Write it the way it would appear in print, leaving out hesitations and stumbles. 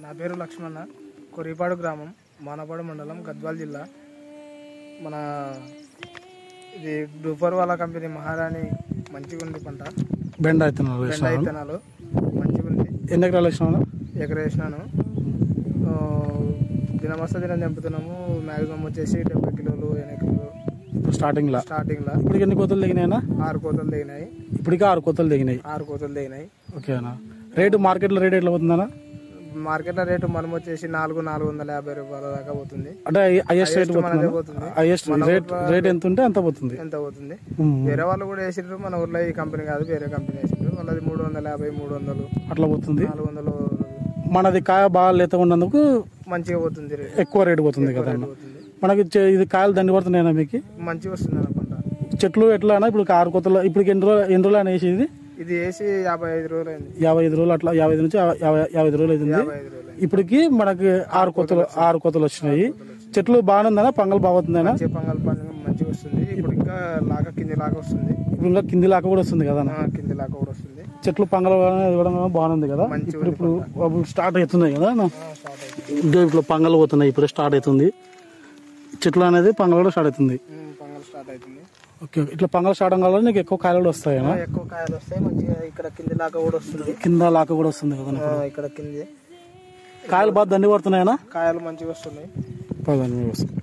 నా పేరు లక్ష్మణ, కొరిపాడు గ్రామం, మానపాడు మండలం, గద్వాల జిల్లా. మన ఇది డూపర్ వాళ్ళ కంపెనీ మహారాణి మంచిగా ఉంది పంట. బెండ విత్తనాలు మంచిగా ఉంది. ఎన్ని ఎకరాలు వేసినాను? ఎకరా వేసినాను. దినమస్త దినం చంపుతున్నాము. మ్యాక్సిమం వచ్చేసి 70 కిలోలు 80 కిలోలు స్టార్టింగ్ లా. ఇప్పుడు ఎన్ని కోతలు దిగినాయినా? 6 కోతలు దిగినాయి. ఇప్పటికే 6 కోతలు దిగినాయి. ఓకేనా. రేటు మార్కెట్లో రేట్ ఎట్లా పోతుందన్నా? మార్కెట్లో రేటు మనం వచ్చేసి 450 రూపాయల దాకా పోతుంది. అంటే హైయెస్ట్ రేట్ హైయెస్ట్ రేట్ ఎంత ఉంటే అంత పోతుంది. వేరే వాళ్ళు కూడా వేసిండ్రు, మన ఊర్లో ఈ కంపెనీ కాదు, వేరే కంపెనీ వేసిండ్రు. వాళ్ళది 350, 300 అట్లా పోతుంది. 400. మనది కాయ బాగా లేత ఉన్నందుకు మంచిగా పోతుంది, ఎక్కువ రేటు పోతుంది కదా. మనకి ఇది కాయలు దండి పడుతున్నాయినా మీకు? మంచిగా వస్తుంది అనుకుంటా. చెట్లు ఎట్లా అన్నా ఇప్పుడు 6 కోతలు ఇప్పుడు ఎన్ని రోజులు అని వేసేది? ఇది వేసి 55 రోజులు అయింది. 55 రోజులు అట్లా 55 నుంచి 55 రోజులు అవుతుంది. ఇప్పటికి మనకి 6 కోతలు వచ్చినాయి. చెట్లు బాగుందనా? పంగల్ బాగుతుందనా? పంగల్ మంచిగా వస్తుంది. ఇప్పుడు ఇంకా కింది లాగా వస్తుంది. ఇప్పుడు ఇంకా కింది లాగా కూడా వస్తుంది కదా. కింది లాగా కూడా వస్తుంది. చెట్లు పంగల్ ఇవ్వడం బాగుంది కదా. ఇప్పుడు స్టార్ట్ అవుతున్నాయి కదా. ఇప్పుడు పంగల్ పోతున్నాయి, ఇప్పుడు స్టార్ట్ అవుతుంది. చెట్లు అనేది పంగల్ కూడా స్టార్ట్ అవుతుంది. ఓకే. ఇట్లా పంగల్ స్టార్ట్ వల్ల నీకు ఎక్కువ కాయలు కూడా వస్తాయా? ఎక్కువ కాయలు వస్తాయి. మంచిగా ఇక్కడ కింది లాగా కూడా వస్తుంది. కింద లాగా కూడా వస్తుంది కదా. ఇక్కడ కింది కాయలు బాగా దండి పడుతున్నాయనా? కాయలు మంచిగా వస్తున్నాయి. బాగా దండి వస్తుంది.